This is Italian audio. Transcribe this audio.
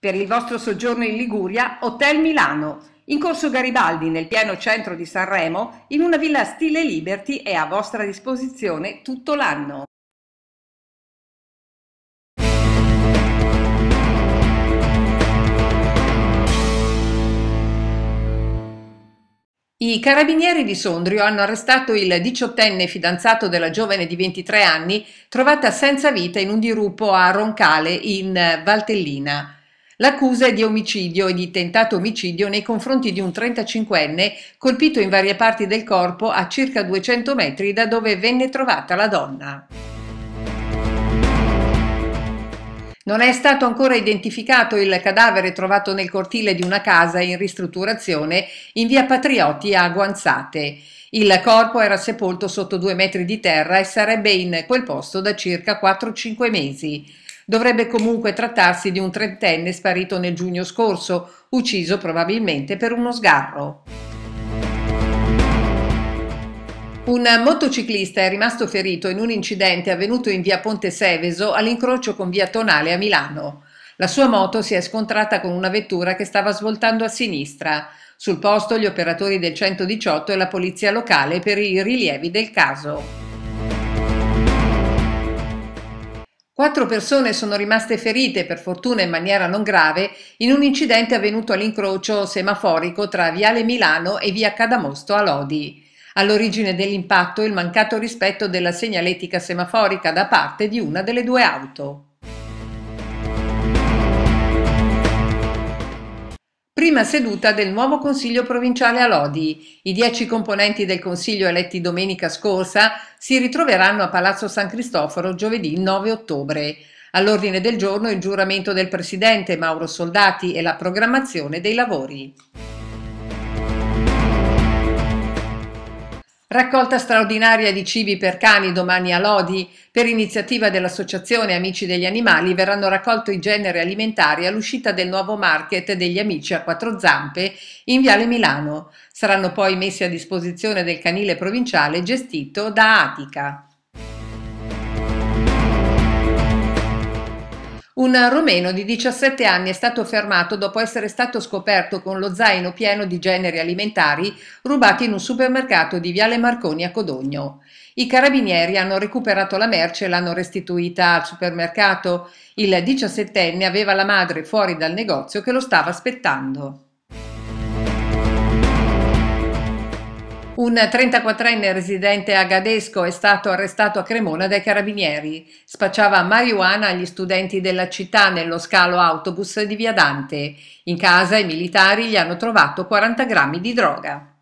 Per il vostro soggiorno in Liguria, Hotel Milano, in Corso Garibaldi, nel pieno centro di Sanremo, in una villa stile Liberty è a vostra disposizione tutto l'anno. I carabinieri di Sondrio hanno arrestato il diciottenne fidanzato della giovane di 23 anni trovata senza vita in un dirupo a Roncale in Valtellina. L'accusa è di omicidio e di tentato omicidio nei confronti di un 35enne colpito in varie parti del corpo a circa 200 metri da dove venne trovata la donna. Non è stato ancora identificato il cadavere trovato nel cortile di una casa in ristrutturazione in via Patriotti a Guanzate. Il corpo era sepolto sotto 2 metri di terra e sarebbe in quel posto da circa 4-5 mesi. Dovrebbe comunque trattarsi di un trentenne sparito nel giugno scorso, ucciso probabilmente per uno sgarro. Un motociclista è rimasto ferito in un incidente avvenuto in via Ponte Seveso all'incrocio con via Tonale a Milano. La sua moto si è scontrata con una vettura che stava svoltando a sinistra. Sul posto gli operatori del 118 e la polizia locale per i rilievi del caso. 4 persone sono rimaste ferite, per fortuna in maniera non grave, in un incidente avvenuto all'incrocio semaforico tra Viale Milano e via Cadamosto a Lodi. All'origine dell'impatto il mancato rispetto della segnaletica semaforica da parte di una delle 2 auto. Prima seduta del nuovo Consiglio provinciale a Lodi. I 10 componenti del Consiglio eletti domenica scorsa si ritroveranno a Palazzo San Cristoforo giovedì 9 ottobre. All'ordine del giorno il giuramento del Presidente Mauro Soldati e la programmazione dei lavori. Raccolta straordinaria di cibi per cani domani a Lodi. Per iniziativa dell'Associazione Amici degli Animali verranno raccolti i generi alimentari all'uscita del nuovo market degli Amici a 4 zampe in Viale Milano. Saranno poi messi a disposizione del canile provinciale gestito da Atica. Un romeno di 17 anni è stato fermato dopo essere stato scoperto con lo zaino pieno di generi alimentari rubati in un supermercato di Viale Marconi a Codogno. I carabinieri hanno recuperato la merce e l'hanno restituita al supermercato. Il 17enne aveva la madre fuori dal negozio che lo stava aspettando. Un 34enne residente a Gadesco è stato arrestato a Cremona dai carabinieri. Spacciava marijuana agli studenti della città nello scalo autobus di Via Dante. In casa i militari gli hanno trovato 40 grammi di droga.